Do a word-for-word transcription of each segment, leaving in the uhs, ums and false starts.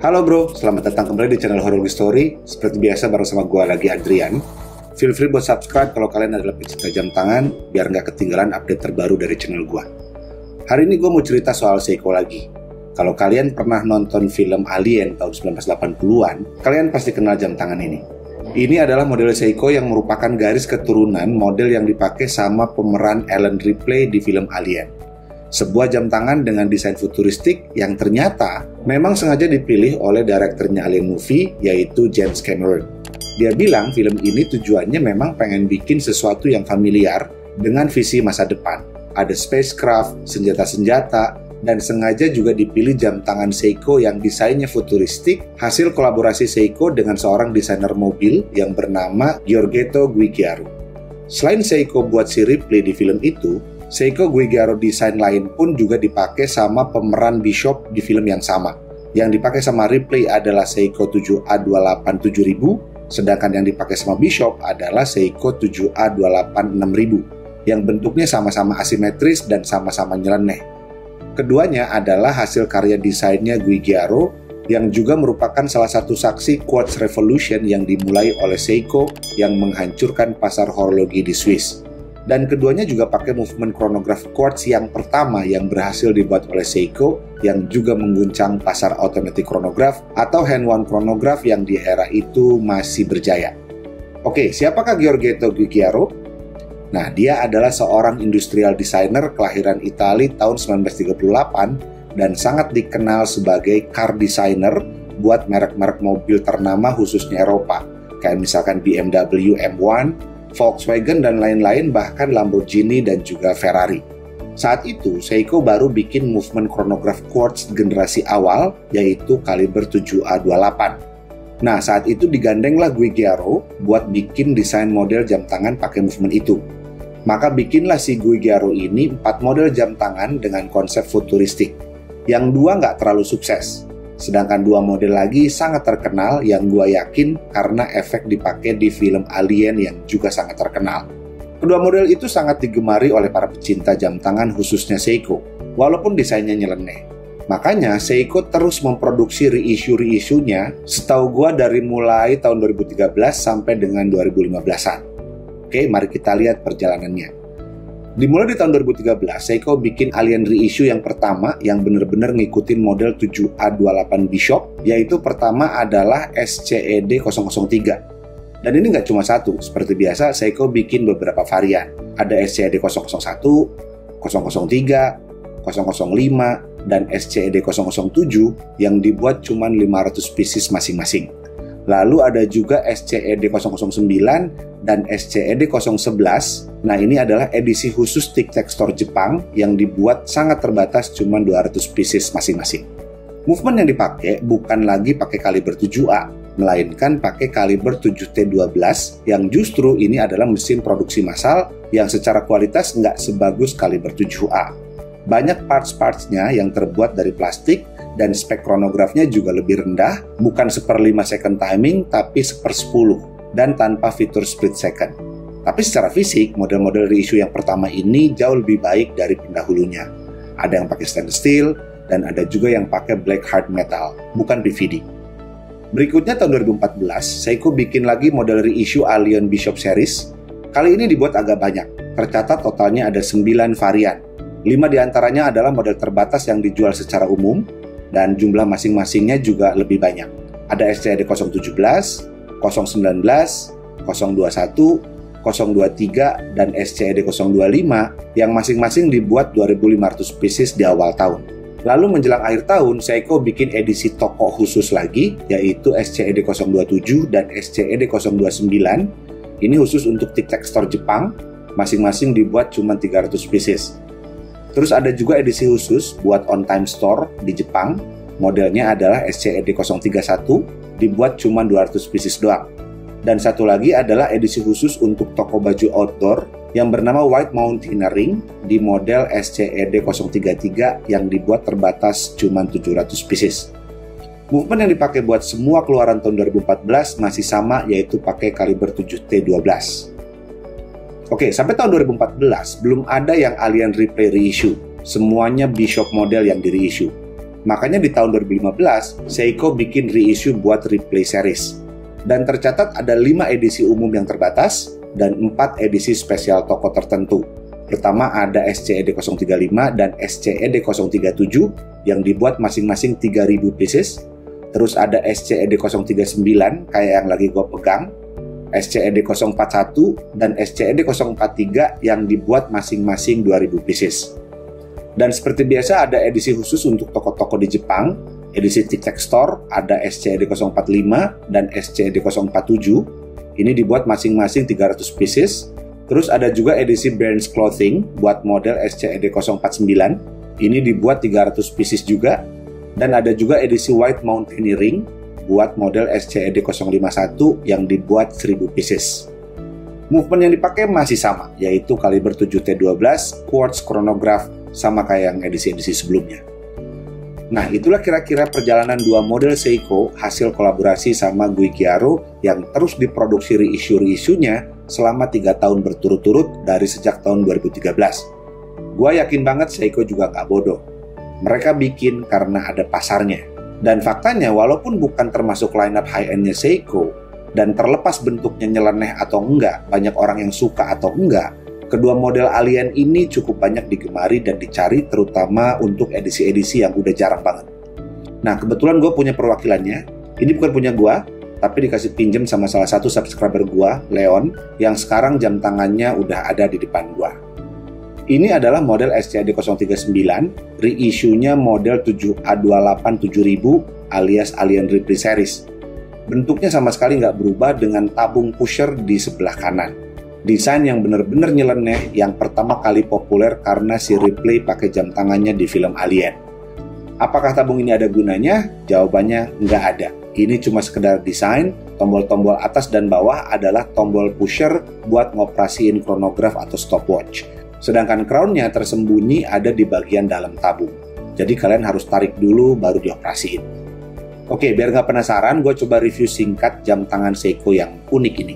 Halo bro, selamat datang kembali di channel Horologi Story. Seperti biasa bareng sama gue lagi Adrian. Feel free buat subscribe kalau kalian adalah pecinta jam tangan, biar nggak ketinggalan update terbaru dari channel gue. Hari ini gue mau cerita soal Seiko lagi. Kalau kalian pernah nonton film Alien tahun sembilan belas delapan puluhan, kalian pasti kenal jam tangan ini. Ini adalah model Seiko yang merupakan garis keturunan model yang dipakai sama pemeran Ellen Ripley di film Alien. Sebuah jam tangan dengan desain futuristik yang ternyata memang sengaja dipilih oleh direkturnya Alien Movie, yaitu James Cameron. Dia bilang film ini tujuannya memang pengen bikin sesuatu yang familiar dengan visi masa depan. Ada spacecraft, senjata-senjata, dan sengaja juga dipilih jam tangan Seiko yang desainnya futuristik, hasil kolaborasi Seiko dengan seorang desainer mobil yang bernama Giorgetto Giugiaro. Selain Seiko buat si Ripley di film itu, Seiko Giugiaro desain lain pun juga dipakai sama pemeran Bishop di film yang sama. Yang dipakai sama Ripley adalah Seiko tujuh A dua delapan tujuh ribu, sedangkan yang dipakai sama Bishop adalah Seiko tujuh A dua delapan enam ribu, yang bentuknya sama-sama asimetris dan sama-sama nyeleneh. Keduanya adalah hasil karya desainnya Giugiaro, yang juga merupakan salah satu saksi Quartz Revolution yang dimulai oleh Seiko yang menghancurkan pasar horologi di Swiss. Dan keduanya juga pakai movement chronograph quartz yang pertama yang berhasil dibuat oleh Seiko, yang juga mengguncang pasar automatic chronograph atau hand-wound chronograph yang di era itu masih berjaya. Oke, siapakah Giorgetto Giugiaro? Nah, dia adalah seorang industrial designer kelahiran Italia tahun sembilan belas tiga puluh delapan dan sangat dikenal sebagai car designer buat merek-merek mobil ternama khususnya Eropa, kayak misalkan B M W M satu, Volkswagen dan lain-lain, bahkan Lamborghini dan juga Ferrari. Saat itu, Seiko baru bikin movement chronograph quartz generasi awal, yaitu kaliber tujuh A dua delapan. Nah, saat itu digandenglah Giugiaro buat bikin desain model jam tangan pakai movement itu. Maka bikinlah si Giugiaro ini empat model jam tangan dengan konsep futuristik. Yang dua nggak terlalu sukses. Sedangkan dua model lagi sangat terkenal yang gue yakin karena efek dipakai di film Alien yang juga sangat terkenal. Kedua model itu sangat digemari oleh para pecinta jam tangan khususnya Seiko, walaupun desainnya nyeleneh. Makanya Seiko terus memproduksi reissue-reissue-nya setahu gue dari mulai tahun dua ribu tiga belas sampai dengan dua ribu lima belasan. Oke, mari kita lihat perjalanannya. Dimulai di tahun dua ribu tiga belas, Seiko bikin Alien reissue yang pertama yang benar-benar ngikutin model tujuh A dua delapan Bishop, yaitu pertama adalah S C E D nol nol tiga. Dan ini nggak cuma satu, seperti biasa Seiko bikin beberapa varian. Ada S C E D nol nol satu, nol nol tiga, nol nol lima, dan S C E D nol nol tujuh yang dibuat cuma lima ratus pieces masing-masing. Lalu ada juga S C E D nol nol sembilan dan S C E D nol sebelas. Nah, ini adalah edisi khusus tic-tac store Jepang yang dibuat sangat terbatas cuma dua ratus pieces masing-masing. Movement yang dipakai bukan lagi pakai kaliber tujuh A, melainkan pakai kaliber tujuh T dua belas yang justru ini adalah mesin produksi massal yang secara kualitas nggak sebagus kaliber tujuh A. Banyak parts-partsnya yang terbuat dari plastik dan spek chronografnya juga lebih rendah, bukan seperlima second timing tapi sepersepuluh dan tanpa fitur split second. Tapi secara fisik, model-model reissue yang pertama ini jauh lebih baik dari pendahulunya. Ada yang pakai stainless steel dan ada juga yang pakai black hard metal, bukan P V D. Berikutnya tahun dua ribu empat belas, Seiko bikin lagi model reissue Alien Bishop Series. Kali ini dibuat agak banyak, tercatat totalnya ada sembilan varian. lima diantaranya adalah model terbatas yang dijual secara umum, dan jumlah masing-masingnya juga lebih banyak. Ada S C E D nol satu tujuh, nol sembilan belas, nol dua satu, nol dua tiga, dan S C E D nol dua lima yang masing-masing dibuat dua ribu lima ratus pieces di awal tahun. Lalu menjelang akhir tahun, Seiko bikin edisi toko khusus lagi, yaitu S C E D nol dua tujuh dan S C E D nol dua sembilan. Ini khusus untuk tic-tac store Jepang, masing-masing dibuat cuma tiga ratus pieces. Terus ada juga edisi khusus buat on-time store di Jepang, modelnya adalah S C E D nol tiga satu, dibuat cuma dua ratus pieces doang. Dan satu lagi adalah edisi khusus untuk toko baju outdoor yang bernama White Mountaineering di model S C E D nol tiga tiga yang dibuat terbatas cuma tujuh ratus pieces. Movement yang dipakai buat semua keluaran tahun dua ribu empat belas masih sama, yaitu pakai kaliber tujuh T dua belas. Oke, sampai tahun dua ribu empat belas belum ada yang Alien Ripley reissue. Semuanya Bishop model yang di reissue. Makanya di tahun dua ribu lima belas, Seiko bikin reissue buat Replay series. Dan tercatat ada lima edisi umum yang terbatas dan empat edisi spesial toko tertentu. Pertama ada S C E D nol tiga lima dan S C E D nol tiga tujuh yang dibuat masing-masing tiga ribu pieces. Terus ada S C E D nol tiga sembilan kayak yang lagi gue pegang, S C E D nol empat satu dan S C E D nol empat tiga yang dibuat masing-masing dua ribu pieces. Dan seperti biasa ada edisi khusus untuk toko-toko di Jepang, edisi Tic Tac Store ada S C E D nol empat lima dan S C E D nol empat tujuh. Ini dibuat masing-masing tiga ratus pieces. Terus ada juga edisi Barnes Clothing buat model S C E D nol empat sembilan. Ini dibuat tiga ratus pieces juga. Dan ada juga edisi White Mountaineering buat model S C E D nol lima satu yang dibuat seribu pieces. Movement yang dipakai masih sama, yaitu kaliber tujuh T dua belas, quartz chronograph, sama kayak yang edisi-edisi sebelumnya. Nah, itulah kira-kira perjalanan dua model Seiko hasil kolaborasi sama Guigiaro yang terus diproduksi reissue-reissue-nya selama tiga tahun berturut-turut dari sejak tahun dua ribu tiga belas. Gua yakin banget Seiko juga nggak bodoh. Mereka bikin karena ada pasarnya. Dan faktanya, walaupun bukan termasuk lineup high-end-nya Seiko, dan terlepas bentuknya nyeleneh atau enggak, banyak orang yang suka atau enggak, kedua model alien ini cukup banyak digemari dan dicari terutama untuk edisi-edisi yang udah jarang banget. Nah, kebetulan gue punya perwakilannya. Ini bukan punya gue, tapi dikasih pinjem sama salah satu subscriber gue, Leon, yang sekarang jam tangannya udah ada di depan gue. Ini adalah model S C E D nol tiga sembilan, reissue-nya model tujuh A dua delapan tujuh ribu alias Alien Ripley Series. Bentuknya sama sekali nggak berubah dengan tabung pusher di sebelah kanan. Desain yang bener-bener nyeleneh yang pertama kali populer karena si Ripley pakai jam tangannya di film Alien. Apakah tabung ini ada gunanya? Jawabannya nggak ada. Ini cuma sekedar desain, tombol-tombol atas dan bawah adalah tombol pusher buat ngoperasiin chronograph atau stopwatch. Sedangkan crown-nya tersembunyi ada di bagian dalam tabung. Jadi kalian harus tarik dulu baru dioperasiin. Oke, biar nggak penasaran, gue coba review singkat jam tangan Seiko yang unik ini.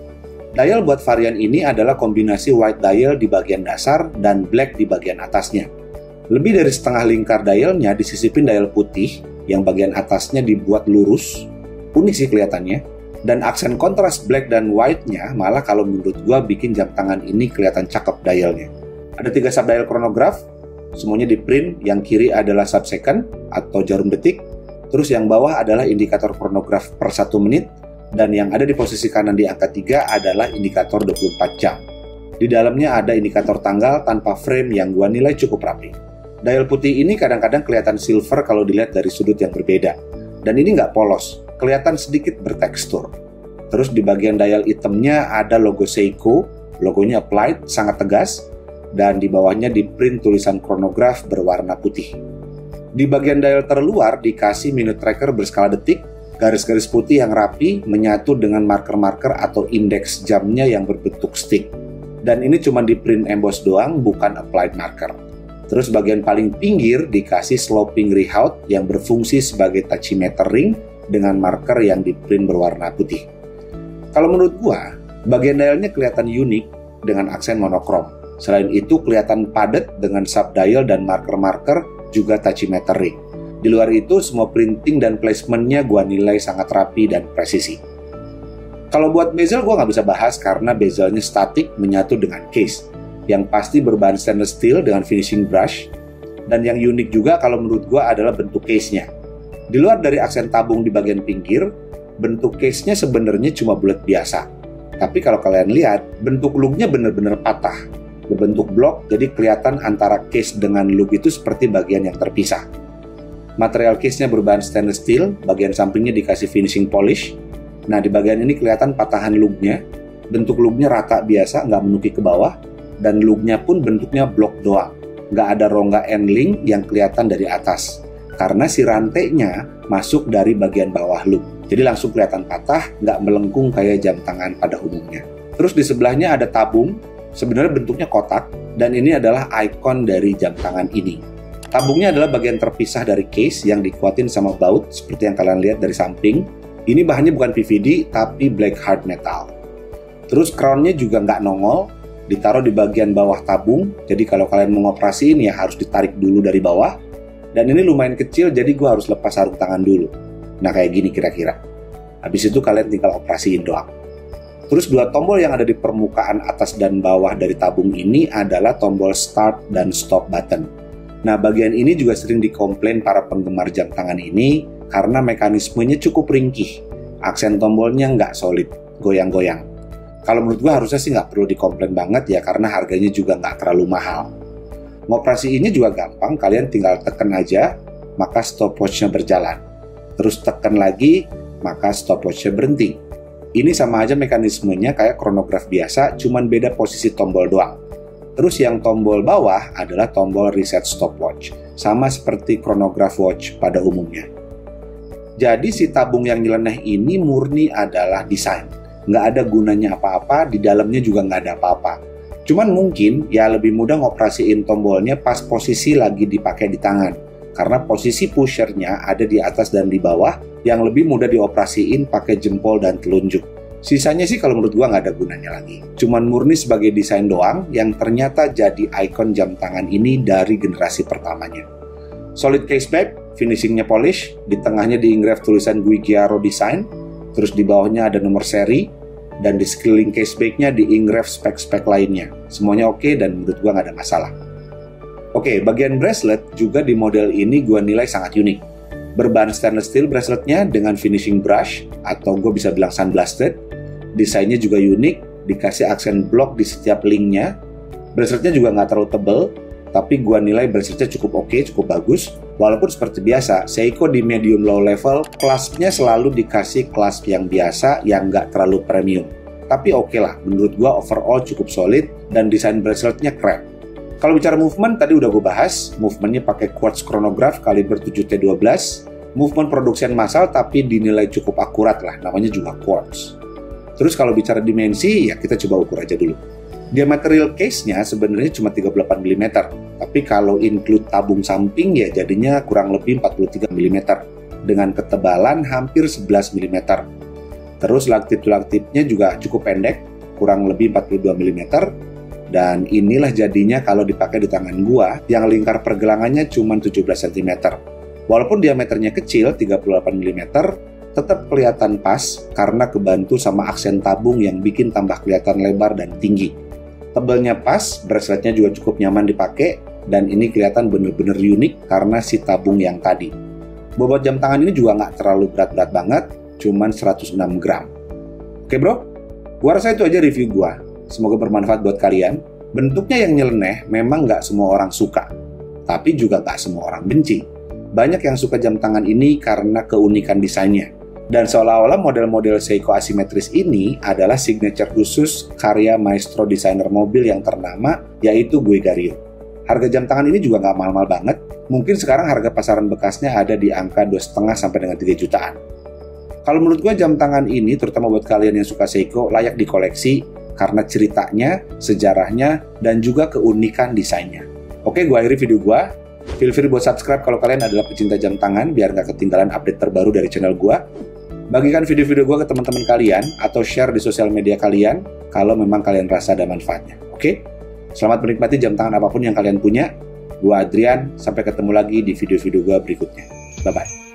Dial buat varian ini adalah kombinasi white dial di bagian dasar dan black di bagian atasnya. Lebih dari setengah lingkar dialnya disisipin dial putih, yang bagian atasnya dibuat lurus. Unik sih kelihatannya. Dan aksen kontras black dan white-nya malah kalau menurut gua bikin jam tangan ini kelihatan cakep dialnya. Ada tiga subdial chronograph, semuanya di print. Yang kiri adalah sub-second atau jarum detik. Terus yang bawah adalah indikator chronograph per satu menit. Dan yang ada di posisi kanan di angka tiga adalah indikator dua puluh empat jam. Di dalamnya ada indikator tanggal tanpa frame yang gua nilai cukup rapi. Dial putih ini kadang-kadang kelihatan silver kalau dilihat dari sudut yang berbeda. Dan ini nggak polos, kelihatan sedikit bertekstur. Terus di bagian dial itemnya ada logo Seiko, logonya applied, sangat tegas, dan di bawahnya di print tulisan chronograph berwarna putih. Di bagian dial terluar dikasih minute tracker berskala detik, garis-garis putih yang rapi menyatu dengan marker-marker atau indeks jamnya yang berbentuk stick. Dan ini cuma di print emboss doang, bukan applied marker. Terus bagian paling pinggir dikasih sloping rehaut yang berfungsi sebagai tachymeter ring dengan marker yang di print berwarna putih. Kalau menurut gua, bagian dialnya kelihatan unik dengan aksen monokrom. Selain itu kelihatan padat dengan subdial dan marker-marker juga tachymeter ring. Di luar itu semua printing dan placementnya gua nilai sangat rapi dan presisi. Kalau buat bezel gua nggak bisa bahas karena bezelnya statik menyatu dengan case. Yang pasti berbahan stainless steel dengan finishing brush. Dan yang unik juga kalau menurut gua adalah bentuk case-nya. Di luar dari aksen tabung di bagian pinggir, bentuk case-nya sebenarnya cuma bulat biasa. Tapi kalau kalian lihat, bentuk lug-nya benar-benar patah. Berbentuk blok, jadi kelihatan antara case dengan lug itu seperti bagian yang terpisah. Material case-nya berbahan stainless steel, bagian sampingnya dikasih finishing polish. Nah, di bagian ini kelihatan patahan lug-nya. Bentuk lug-nya rata biasa, nggak menukik ke bawah. Dan lug-nya pun bentuknya blok doang. Nggak ada rongga end-link yang kelihatan dari atas. Karena si rantainya masuk dari bagian bawah lug. Jadi langsung kelihatan patah, nggak melengkung kayak jam tangan pada umumnya. Terus di sebelahnya ada tabung, sebenarnya bentuknya kotak, dan ini adalah ikon dari jam tangan ini. Tabungnya adalah bagian terpisah dari case yang dikuatin sama baut, seperti yang kalian lihat dari samping. Ini bahannya bukan P V D, tapi black hard metal. Terus crown-nya juga nggak nongol, ditaruh di bagian bawah tabung, jadi kalau kalian mau ngoperasiin ya harus ditarik dulu dari bawah. Dan ini lumayan kecil, jadi gue harus lepas sarung tangan dulu. Nah kayak gini kira-kira. Habis itu kalian tinggal operasiin doang. Terus dua tombol yang ada di permukaan atas dan bawah dari tabung ini adalah tombol start dan stop button. Nah bagian ini juga sering dikomplain para penggemar jam tangan ini karena mekanismenya cukup ringkih. Aksen tombolnya nggak solid, goyang-goyang. Kalau menurut gue harusnya sih nggak perlu dikomplain banget ya, karena harganya juga nggak terlalu mahal. Ngoperasi ini juga gampang, kalian tinggal tekan aja, maka stopwatch-nya berjalan. Terus tekan lagi, maka stopwatch-nya berhenti. Ini sama aja mekanismenya kayak chronograph biasa, cuman beda posisi tombol doang. Terus yang tombol bawah adalah tombol reset stopwatch, sama seperti chronograph watch pada umumnya. Jadi si tabung yang nyeleneh ini murni adalah desain. Nggak ada gunanya apa-apa, di dalamnya juga nggak ada apa-apa. Cuman mungkin ya lebih mudah ngoperasiin tombolnya pas posisi lagi dipakai di tangan. Karena posisi pushernya ada di atas dan di bawah, yang lebih mudah dioperasiin pakai jempol dan telunjuk. Sisanya sih kalau menurut gua nggak ada gunanya lagi. Cuman murni sebagai desain doang yang ternyata jadi ikon jam tangan ini dari generasi pertamanya. Solid caseback, finishingnya polish, di tengahnya di-engrave tulisan Giugiaro Design, terus di bawahnya ada nomor seri, dan di sekeliling casebacknya di-engrave spek-spek lainnya. Semuanya oke dan menurut gua nggak ada masalah. Oke, bagian bracelet juga di model ini gua nilai sangat unik. Berbahan stainless steel braceletnya dengan finishing brush, atau gue bisa bilang sandblasted. Desainnya juga unik, dikasih aksen block di setiap linknya. Braceletnya juga nggak terlalu tebal, tapi gue nilai braceletnya cukup oke, cukup bagus. Walaupun seperti biasa, Seiko di medium low level, claspnya selalu dikasih clasp yang biasa, yang nggak terlalu premium. Tapi oke lah, menurut gue overall cukup solid, dan desain braceletnya keren. Kalau bicara movement, tadi udah gue bahas, movementnya pakai quartz chronograph kaliber tujuh T dua belas, movement produksian massal tapi dinilai cukup akurat lah, namanya juga quartz. Terus kalau bicara dimensi, ya kita coba ukur aja dulu. Diameter real case-nya sebenarnya cuma tiga puluh delapan milimeter, tapi kalau include tabung samping ya jadinya kurang lebih empat puluh tiga milimeter, dengan ketebalan hampir sebelas milimeter. Terus lak-tip-lak-tipnya juga cukup pendek, kurang lebih empat puluh dua milimeter, dan inilah jadinya kalau dipakai di tangan gua yang lingkar pergelangannya cuma tujuh belas sentimeter. Walaupun diameternya kecil, tiga puluh delapan milimeter, tetap kelihatan pas karena kebantu sama aksen tabung yang bikin tambah kelihatan lebar dan tinggi. Tebelnya pas, braceletnya juga cukup nyaman dipakai, dan ini kelihatan bener-bener unik karena si tabung yang tadi. Bobot jam tangan ini juga nggak terlalu berat-berat banget, cuman seratus enam gram. Oke bro, gua rasa itu aja review gua. Semoga bermanfaat buat kalian. Bentuknya yang nyeleneh memang nggak semua orang suka, tapi juga nggak semua orang benci. Banyak yang suka jam tangan ini karena keunikan desainnya. Dan seolah-olah model-model Seiko asimetris ini adalah signature khusus karya maestro desainer mobil yang ternama, yaitu Giugiaro. Harga jam tangan ini juga nggak mahal-mahal banget. Mungkin sekarang harga pasaran bekasnya ada di angka dua koma lima sampai dengan tiga jutaan. Kalau menurut gue jam tangan ini, terutama buat kalian yang suka Seiko, layak dikoleksi karena ceritanya, sejarahnya, dan juga keunikan desainnya. Oke, gue akhiri video gue. Feel free buat subscribe kalau kalian adalah pecinta jam tangan, biar nggak ketinggalan update terbaru dari channel gue. Bagikan video-video gue ke teman-teman kalian, atau share di sosial media kalian, kalau memang kalian rasa ada manfaatnya. Oke? Selamat menikmati jam tangan apapun yang kalian punya. Gue Adrian, sampai ketemu lagi di video-video gue berikutnya. Bye-bye.